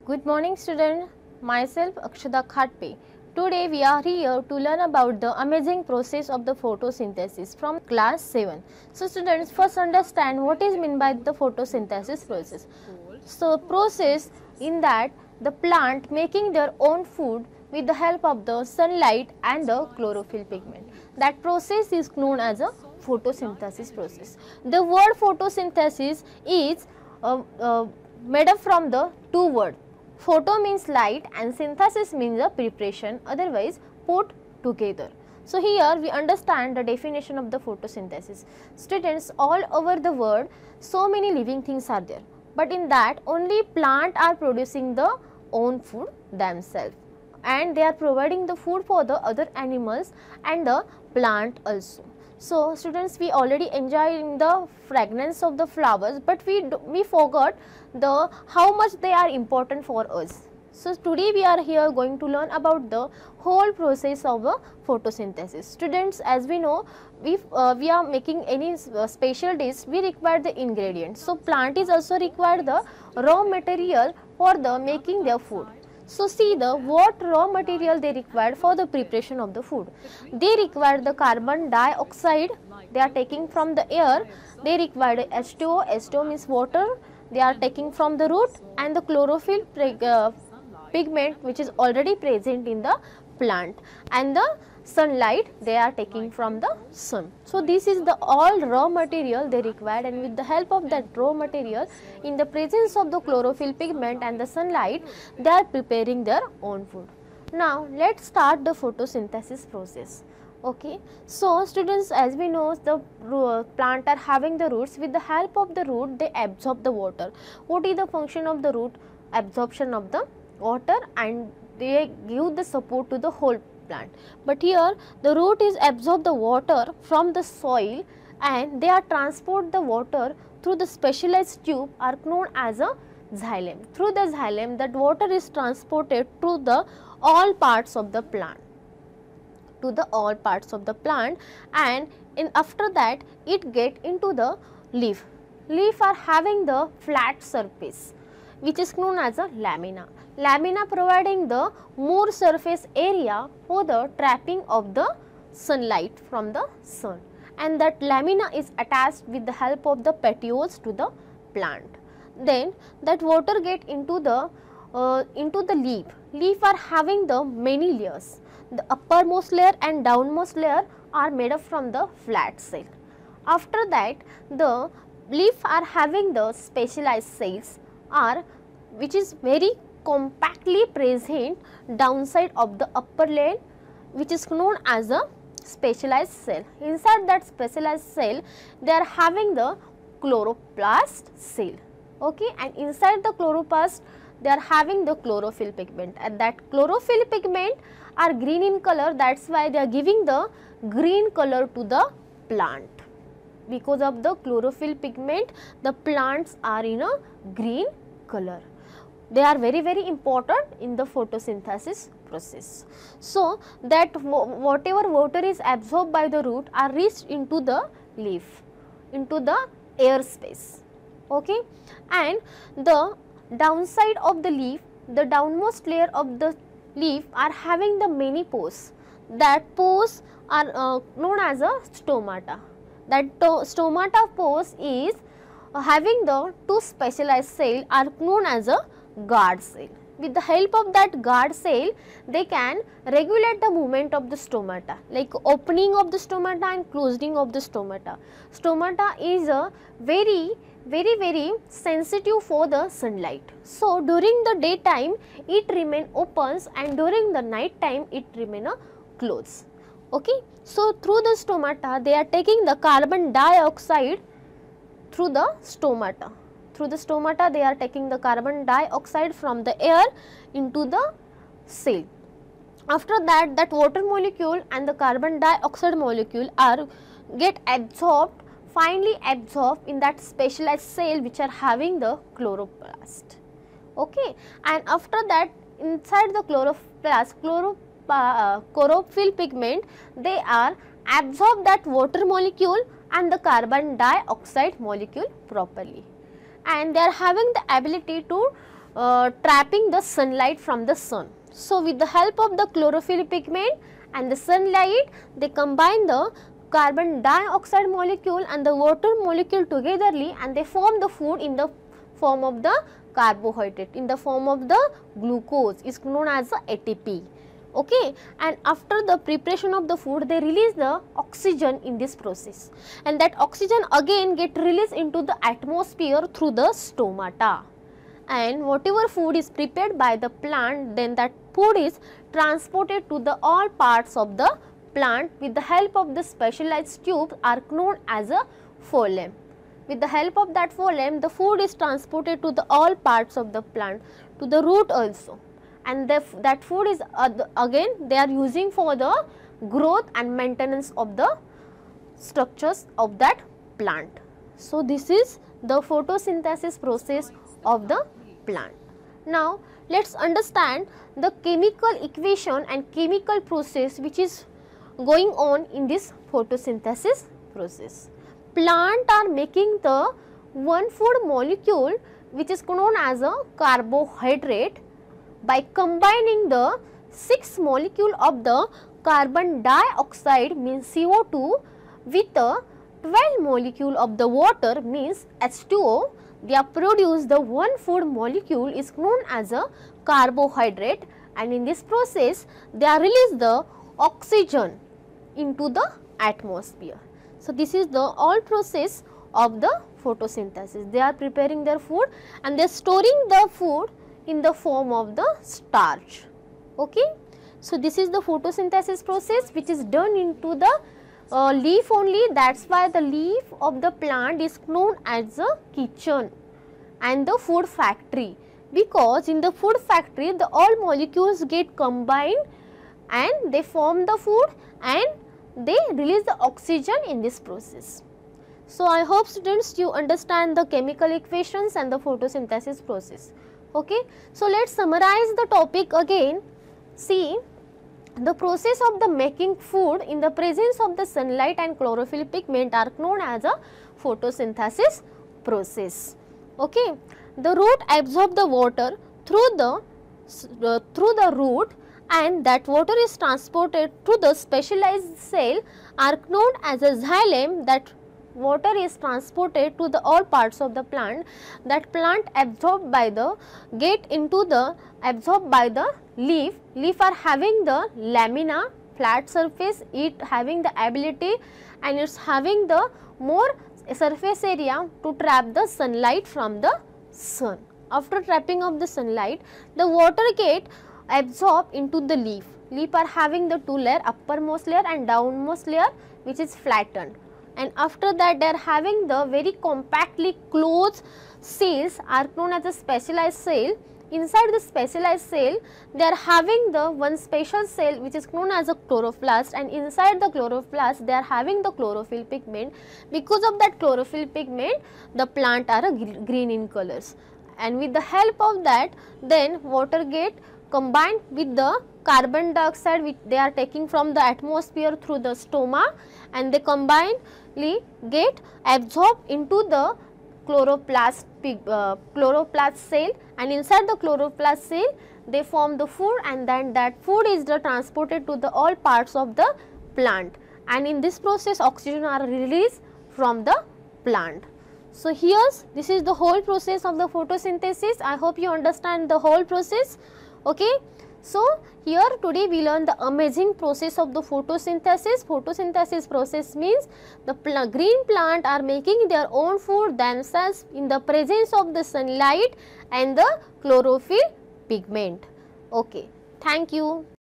Good morning student, myself Akshada Khatpe. Today we are here to learn about the amazing process of the photosynthesis from class 7. So students, first understand what is meant by the photosynthesis process. So process in that the plant making their own food with the help of the sunlight and the chlorophyll pigment. That process is known as a photosynthesis process. The word photosynthesis is made up from the two words. Photo means light and synthesis means a preparation, otherwise put together. So here we understand the definition of the photosynthesis. Students, all over the world so many living things are there, but in that only plant are producing the own food themselves, and they are providing the food for the other animals and the plant also. So students, we already enjoy the fragrance of the flowers, but we forgot the how much they are important for us. So today we are here going to learn about the whole process of a photosynthesis. Students, as we know, we are making any special dish, we require the ingredients. So plant is also required the raw material for the making their food. So see the what raw material they required for the preparation of the food. They require the carbon dioxide, they are taking from the air. They require H2O, H2O means water, they are taking from the root, and the chlorophyll pigment which is already present in the plant, and the sunlight they are taking from the sun. So this is the all raw material they required, and with the help of that raw material, in the presence of the chlorophyll pigment and the sunlight, they are preparing their own food. Now let's start the photosynthesis process. Okay, so students, as we know, the plant are having the roots. With the help of the root, they absorb the water. What is the function of the root? Absorption of the water, and they give the support to the whole plant. But here the root is absorb the water from the soil, and they are transport the water through the specialized tube are known as a xylem. Through the xylem, that water is transported to the all parts of the plant, and after that it get into the leaf. Leaf are having the flat surface which is known as a lamina. Lamina providing the more surface area for the trapping of the sunlight from the sun, and that lamina is attached with the help of the petioles to the plant. Then that water get into the leaf. Leaf are having the many layers. The uppermost layer and downmost layer are made up from the flat cell. After that, the leaf are having the specialized cells which is very compactly present downside of the upper layer, which is known as a specialized cell. Inside that specialized cell, they are having the chloroplast cell. Okay, and inside the chloroplast, they are having the chlorophyll pigment, and that chlorophyll pigment are green in color. That's why they are giving the green color to the plant. Because of the chlorophyll pigment, the plants are in a green color. They are very important in the photosynthesis process. So that whatever water is absorbed by the root are reached into the leaf, into the air space. Okay, and the downside of the leaf, the downmost layer of the leaf are having the many pores. That pores are known as a stomata. That stomata pores is having the two specialized cell are known as a guard cell. With the help of that guard cell, they can regulate the movement of the stomata, like opening of the stomata and closing of the stomata. Stomata is a very sensitive for the sunlight. So during the daytime it remain opens, and during the night time it remain closed. Okay, so through the stomata they are taking the carbon dioxide through the stomata. Through the stomata they are taking the carbon dioxide from the air into the cell. After that, that water molecule and the carbon dioxide molecule are get absorbed, finally absorbed in that specialized cell which are having the chloroplast. Okay, and after that, inside the chloroplast, chlorophyll pigment, they are absorb that water molecule and the carbon dioxide molecule properly, and they are having the ability to trapping the sunlight from the sun. So with the help of the chlorophyll pigment and the sunlight, they combine the carbon dioxide molecule and the water molecule togetherly, and they form the food in the form of the carbohydrate, in the form of the glucose, is known as the ATP. Okay, and after the preparation of the food, they release the oxygen in this process, and that oxygen again get released into the atmosphere through the stomata. And whatever food is prepared by the plant, then that food is transported to the all parts of the plant with the help of the specialized tubes are known as a phloem. With the help of that phloem, the food is transported to the all parts of the plant, to the root also, and that food is again they are using for the growth and maintenance of the structures of that plant. So this is the photosynthesis process of the plant. Now let us understand the chemical equation and chemical process which is going on in this photosynthesis process. Plant are making the one food molecule which is known as a carbohydrate by combining the 6 molecule of the carbon dioxide means CO2 with the 12 molecule of the water means H2O. They are produce the one food molecule is known as a carbohydrate, and in this process they are release the oxygen into the atmosphere. So this is the all process of the photosynthesis. They are preparing their food and they are storing the food in the form of the starch. Okay. So this is the photosynthesis process which is done into the leaf only. That is why the leaf of the plant is known as a kitchen and the food factory, because in the food factory the all molecules get combined and they form the food and they release the oxygen in this process. So I hope students you understand the chemical equations and the photosynthesis process. Okay. So let us summarize the topic again. See, the process of the making food in the presence of the sunlight and chlorophyll pigment are known as a photosynthesis process. Okay. The root absorb the water through the root, and that water is transported to the specialized cell are known as a xylem. That water is transported to the all parts of the plant, that plant absorbed by the absorbed by the leaf. Leaf are having the lamina, flat surface, it having the ability and it is having the more surface area to trap the sunlight from the sun. After trapping of the sunlight, the water get absorbed into the leaf. Leaf are having the two layer, uppermost layer and downmost layer, which is flattened, and after that they are having the very compactly closed cells are known as a specialized cell. Inside the specialized cell they are having the one special cell which is known as a chloroplast, and inside the chloroplast they are having the chlorophyll pigment. Because of that chlorophyll pigment the plant are green in colors, and with the help of that then water get combined with the carbon dioxide which they are taking from the atmosphere through the stoma, and they combinedly get absorbed into the chloroplast cell, and inside the chloroplast cell they form the food, and then that food is transported to the all parts of the plant, and in this process oxygen are released from the plant. So here this is the whole process of the photosynthesis. I hope you understand the whole process. Okay. So here today we learn the amazing process of the photosynthesis. Photosynthesis process means the green plant are making their own food themselves in the presence of the sunlight and the chlorophyll pigment. Okay. Thank you.